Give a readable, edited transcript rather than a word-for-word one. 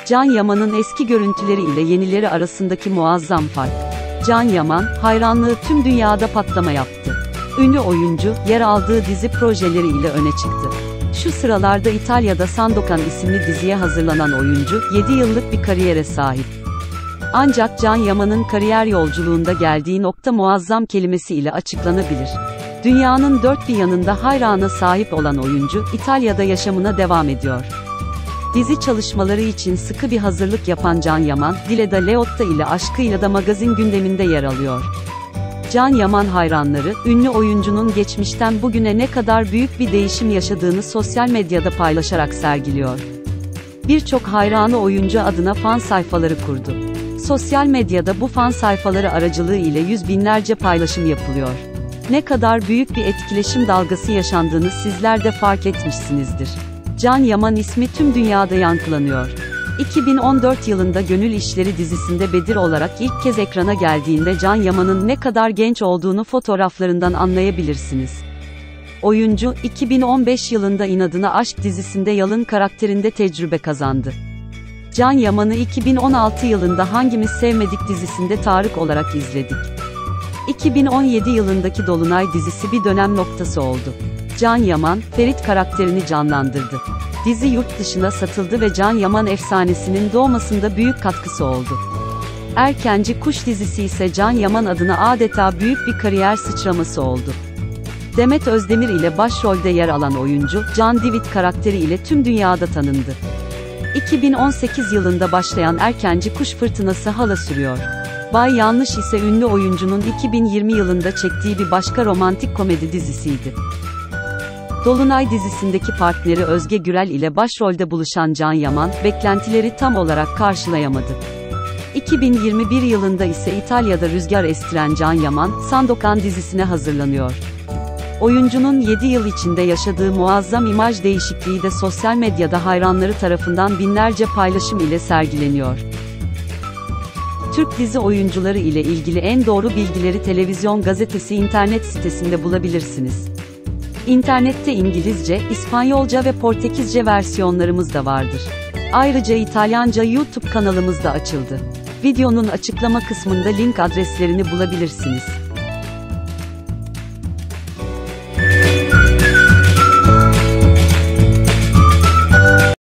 Can Yaman'ın eski görüntüleri ile yenileri arasındaki muazzam fark. Can Yaman, hayranlığı tüm dünyada patlama yaptı. Ünlü oyuncu, yer aldığı dizi projeleri ile öne çıktı. Şu sıralarda İtalya'da Sandokan isimli diziye hazırlanan oyuncu, 7 yıllık bir kariyere sahip. Ancak Can Yaman'ın kariyer yolculuğunda geldiği nokta muazzam kelimesi ile açıklanabilir. Dünyanın dört bir yanında hayrana sahip olan oyuncu, İtalya'da yaşamına devam ediyor. Dizi çalışmaları için sıkı bir hazırlık yapan Can Yaman, Dileda Leotta ile aşkıyla da magazin gündeminde yer alıyor. Can Yaman hayranları, ünlü oyuncunun geçmişten bugüne ne kadar büyük bir değişim yaşadığını sosyal medyada paylaşarak sergiliyor. Birçok hayranı oyuncu adına fan sayfaları kurdu. Sosyal medyada bu fan sayfaları aracılığı ile yüz binlerce paylaşım yapılıyor. Ne kadar büyük bir etkileşim dalgası yaşandığını sizler de fark etmişsinizdir. Can Yaman ismi tüm dünyada yankılanıyor. 2014 yılında Gönül İşleri dizisinde Bedir olarak ilk kez ekrana geldiğinde Can Yaman'ın ne kadar genç olduğunu fotoğraflarından anlayabilirsiniz. Oyuncu, 2015 yılında İnadına Aşk dizisinde Yalın karakterinde tecrübe kazandı. Can Yaman'ı 2016 yılında Hangimiz Sevmedik dizisinde Tarık olarak izledik. 2017 yılındaki Dolunay dizisi bir dönem noktası oldu. Can Yaman, Ferit karakterini canlandırdı. Dizi yurt dışına satıldı ve Can Yaman efsanesinin doğmasında büyük katkısı oldu. Erkenci Kuş dizisi ise Can Yaman adına adeta büyük bir kariyer sıçraması oldu. Demet Özdemir ile başrolde yer alan oyuncu, Can Divit karakteri ile tüm dünyada tanındı. 2018 yılında başlayan Erkenci Kuş fırtınası hala sürüyor. Bay Yanlış ise ünlü oyuncunun 2020 yılında çektiği bir başka romantik komedi dizisiydi. Dolunay dizisindeki partneri Özge Gürel ile başrolde buluşan Can Yaman, beklentileri tam olarak karşılayamadı. 2021 yılında ise İtalya'da rüzgar estiren Can Yaman, Sandokan dizisine hazırlanıyor. Oyuncunun 7 yıl içinde yaşadığı muazzam imaj değişikliği de sosyal medyada hayranları tarafından binlerce paylaşım ile sergileniyor. Türk dizi oyuncuları ile ilgili en doğru bilgileri Televizyon Gazetesi internet sitesinde bulabilirsiniz. İnternette İngilizce, İspanyolca ve Portekizce versiyonlarımız da vardır. Ayrıca İtalyanca YouTube kanalımız da açıldı. Videonun açıklama kısmında link adreslerini bulabilirsiniz.